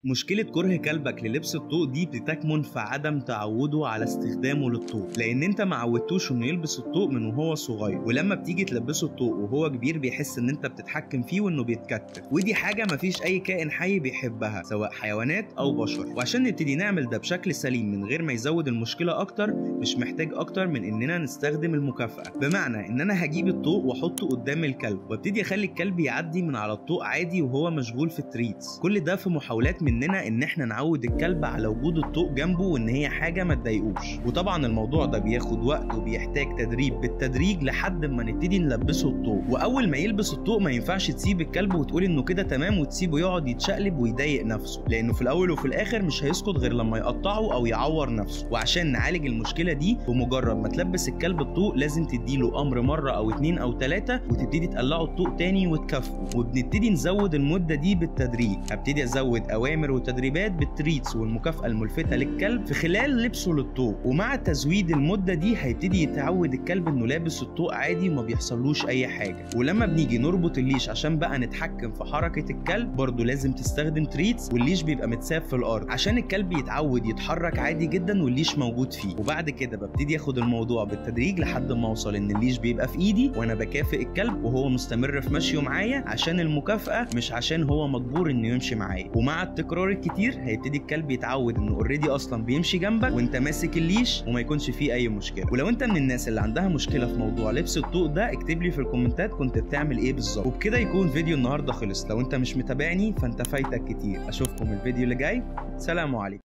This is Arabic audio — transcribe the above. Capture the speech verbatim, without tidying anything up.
مشكلة كره كلبك للبس الطوق دي بتكمن في عدم تعوده على استخدامه للطوق، لأن أنت ما عودتوش إنه يلبس الطوق من وهو صغير، ولما بتيجي تلبسه الطوق وهو كبير بيحس إن أنت بتتحكم فيه وإنه بيتكتف، ودي حاجة مفيش أي كائن حي بيحبها سواء حيوانات أو بشر. وعشان نبتدي نعمل ده بشكل سليم من غير ما يزود المشكلة أكتر، مش محتاج أكتر من إننا نستخدم المكافأة، بمعنى إن أنا هجيب الطوق وأحطه قدام الكلب وابتدي أخلي الكلب يعدي من على الطوق عادي وهو مشغول في التريتس. كل ده في محاولات مننا إن إحنا نعود الكلب على وجود الطوق جنبه وإن هي حاجة ما تضايقوش. وطبعا الموضوع ده بياخد وقت وبيحتاج تدريب بالتدريج لحد ما نبتدي نلبسه الطوق. وأول ما يلبس الطوق ما ينفعش تسيب الكلب وتقول إنه كده تمام وتسيبه يقعد يتشقلب ويضايق نفسه، لأنه في الأول وفي الآخر مش هيسكت غير لما يقطعه أو يعور نفسه. وعشان نعالج المشكلة دي، بمجرد ما تلبس الكلب الطوق لازم تديله أمر مرة أو اتنين أو تلاتة وتبتدي تقلعه الطوق تاني وتكافئه، وبنبتدي نزود المدة دي بالتدريج. هبتدي أزود أوامر وتدريبات بالتريتس والمكافأة الملفتة للكلب في خلال لبسه للطوق، ومع تزويد المدة دي هيبتدي يتعود الكلب إنه لابس الطوق عادي وما بيحصلوش أي حاجة. ولما بنيجي نربط الليش عشان بقى نتحكم في حركة الكلب، برضه لازم تستخدم تريتس والليش بيبقى متساب في الأرض عشان الكلب يتعود يتحرك عادي جدا والليش موجود فيه. وبعد كده ببتدي اخد الموضوع بالتدريج لحد ما اوصل ان الليش بيبقى في ايدي وانا بكافئ الكلب وهو مستمر في مشيه معايا عشان المكافأة مش عشان هو مجبور انه يمشي معايا. ومع التكرار الكتير هيبتدي الكلب يتعود انه اوريدي اصلا بيمشي جنبك وانت ماسك الليش وما يكونش فيه اي مشكلة. ولو انت من الناس اللي عندها مشكلة في موضوع لبس الطوق ده، اكتب لي في الكومنتات كنت بتعمل ايه بالظبط. وبكده يكون فيديو النهارده خلص. لو انت مش متابعني فانت فايتك كتير. اشوفكم الفيديو اللي جاي. سلام عليكم.